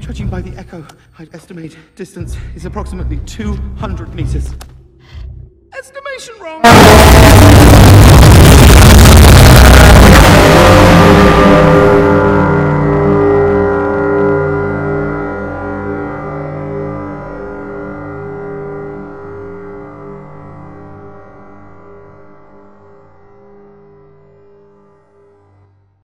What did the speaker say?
Judging by the echo, I'd estimate distance is approximately 200 meters. Estimation wrong!